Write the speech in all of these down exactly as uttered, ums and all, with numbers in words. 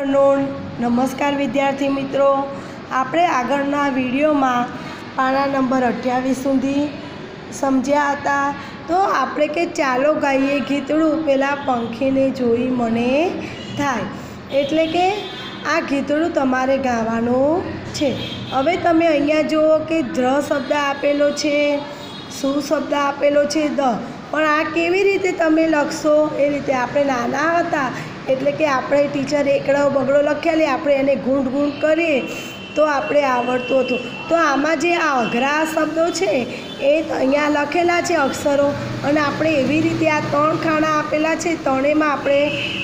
Afternoon. नमस्कार विद्यार्थी मित्रों, आपणे आगळना विडियोमां पाना नंबर अठावीस सुधी समझ्या हता। तो आपणे के चालो गाईए गीतड़ुं पेला पंखीने जोई मने थाय, एटले के आ गीतड़ुं तमारे गावानुं छे। हवे तमे अहींया जुओ के ध्र शब्द आपेलो छे, सु शब्द आपेलो छे, द, पण आ केवी रीते तमे लखशो ए रीते। आपणे नाना हता एटले के आपणे टीचर एकड़ो बगड़ो लखेली, आपणे एने गूंठ गूंठ करीए तो आपणे आवड़तुं हतुं। तो आमां जे आ अघरा शब्दों छे ए अहींया लखेला छे अक्षरो, अने आपणे एवी रीते आ त्रण खाना आपेला छे, त्रणेयमां आपणे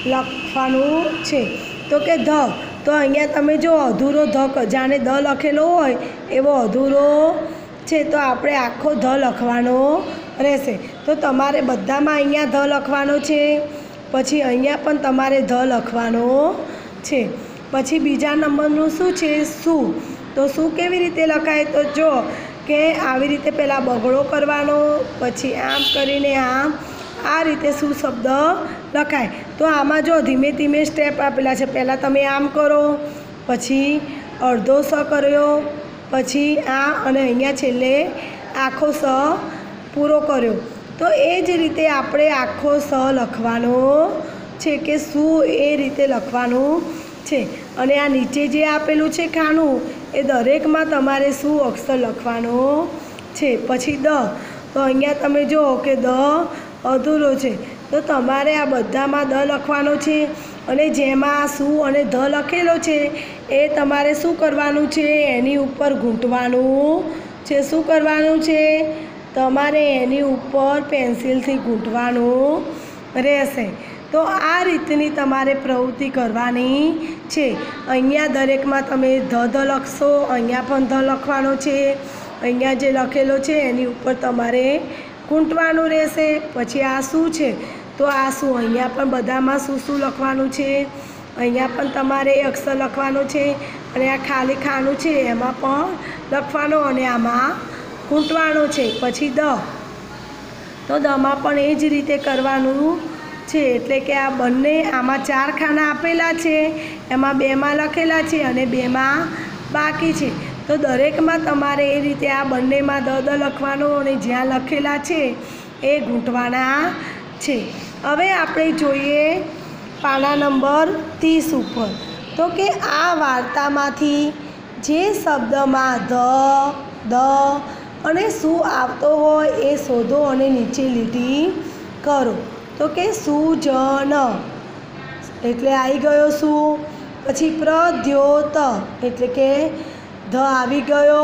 लखवानुं छे। तो के ध, तो अहींया तमे जो अधूरो ध, जाणे द लखेलो होय एवो अधूरो छे, तो आपणे आखो ध लखवानो रहेशे। तो तमारे बधामां अहींया ध लखवानो छे, पछी अहींया पण तमारे ध लखवानो छे। पछी बीजा नंबरनुं शुं छे? सु। तो सु केवी रीते लखाय? तो जो के आवी रीते पहेला बगड़ो करवानो, पछी आम करीने आम, आ रीते सु शब्द लखाय। तो आमां जो धीमे धीमे स्टेप आपेला छे, पहेला तमे आम करो, पछी अर्धो स कर्यो, पछी आ, अने अहींया छेल्ले आखो स पूरो कर्यो। तो ए ज रीते आपणे आखो स लखवानो छे के सु ए रीते लखवानुं छे। अने आ नीचे जे आपेलुं छे खानुं ए दरेकमां तमारे सु अक्षर लखवानो छे। पछी द, तो अहींया तमे जुओ के द अधूरो छे, तो तमारे आ बधामां द लखवानो छे। अने जेमां सु अने ध लखेलो छे ए तमारे शुं करवानुं छे? एनी उपर गूंथवानुं छे। शुं करवानुं छे? तमारे एनी उपर पेन्सिलथी गूंथवानुं रहेशे। तो आ रीतनी तमारे प्रवृत्ति करवानी छे। अहींया दरेकमां तमे ध ध लखशो, अहींया पण ध लखवानो छे, अहींया जे लखेलो छे एनी उपर तमारे गूंथवानुं रहेशे। पछी आ शुं छे? तो आ शुं, अहींया पण बधामां शुं शुं लखवानुं छे, अहींया पण तमारे अक्षर लखवानो छे, अने आ खाली खानुं छे एमां पण लखवानो, अने आमां गूंथवानो छे। पछी द, तो दमां पण ए ज रीते करवानुं छे। एटले के आ बंने आमां चार खाना आपेला छे, एमां बेमां लखेला छे अने बेमां बाकी छे। तो दरेकमां तमारे ए रीते आ बंनेमां द द लखवानो, अने ज्यां लखेला छे ए गूंथवाना छे। हवे आपणे जोईए पाना नंबर तीस उपर। तो के आ वार्तामांथी जे शब्दमां ध, द अने सु आवतो होय ए शोधो अने नीचे લીટી करो। तो के सुजन एटले आई गयो सु। पछी प्रद्योत एटले के ध आवी गयो,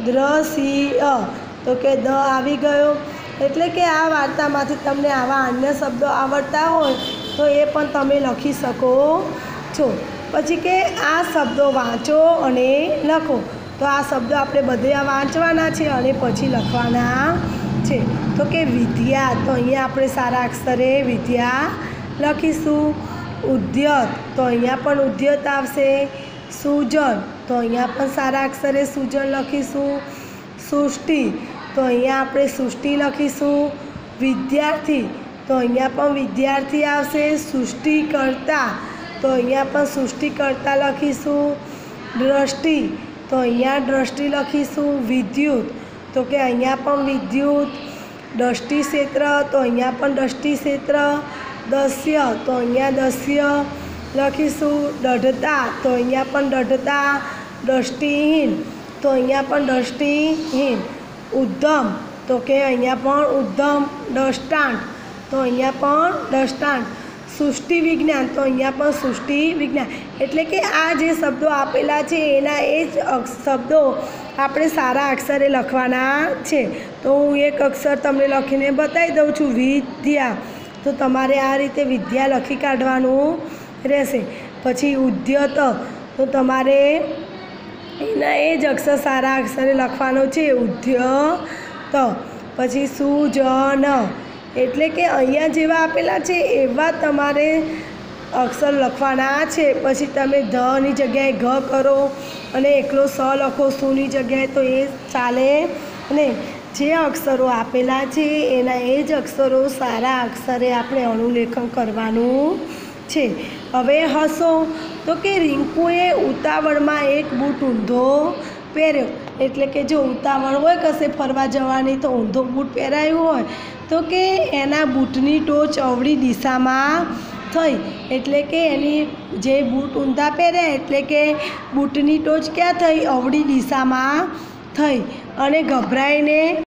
द्रश्य तो के द आवी गयो। एटले के आ वार्तामांथी तमने आवा अन्य शब्दों आवडता होय तो ए पण तमे लखी शको छो। पछी के आ शब्दों वाँचो अने लखो। तो आ शब्दों आपणे बधे वाँचवाना छे अने पछी लखवाना छे। तो के विद्या, तो अहींया आपणे सारा अक्षरे विद्या लखीशुं। उद्यत, तो अहींया पण उद्यत आवशे। सुजन, तो अहींया पण सारा अक्षरे सुजन लखीशुं। सृष्टि, तो अहींया आपणे सृष्टि लखीशुं। विद्यार्थी, तो अहींया पण विद्यार्थी आवशे। सृष्टिकर्ता, तो अहींया पण सृष्टिकर्ता लखीशुं। दृष्टि, तो अहींया दृष्टि लखीशुं। विद्युत, तो के अहींया पण विद्युत। दृष्टि क्षेत्र, तो अहींया पण दृष्टि क्षेत्र। दस्य, तो अहींया दस्य लखीशुं। दढ़ता, तो अहींया पण दढ़ता। दृष्टिहीन, तो अहींया पण दृष्टिहीन। उद्यम, तो के अहींया पण उद्यम। दृष्टांत, तो अहींया पण दृष्टांत। सृष्टि विज्ञान, तो अहींया पण सृष्टि विज्ञान। एटले के आ जे शब्दों आपेला छे एना ए ज शब्दों आपणे सारा अक्षरे लखवाना छे। तो हूँ एक अक्षर तमने लखीने बतावी दऊं छुं, विद्या। तो तमारे आ रीते विद्या लखी काढवानुं रहेशे। पछी उद्यत, तो तमारे एना ए ज अक्षर सारा अक्षरे लखवानो छे, उद्यत। पछी सुजन, एटले के अहींया जेवा आपेला छे एवा तमारे अक्षर लखवाना छे। पछी तमे ध नी जग्याए घ करो अने एकलो स लखो सुनी जग्याए, तो ए चाले ने। जे अक्षरो आपेला छे एना ए ज अक्षरो सारा अक्षरे आपणे अनुलेखन करवानुं छे। હવે હસો તો કે રિંકુએ ઉતાવળમાં એક બૂટ ઊંધો પહેર્યો. એટલે કે જો ઉતાવળ હોય કશે ફરવા જવાની તો ઊંધો બૂટ પહેરાયું હોય તો કે એના બૂટની ટોચ અવળી દિશામાં થઈ. એટલે કે એની જે બૂટ ઊંધા પહેર્યા એટલે કે બૂટની ટોચ ક્યાં થઈ? અવળી દિશામાં થઈ. અને ગભરાઈને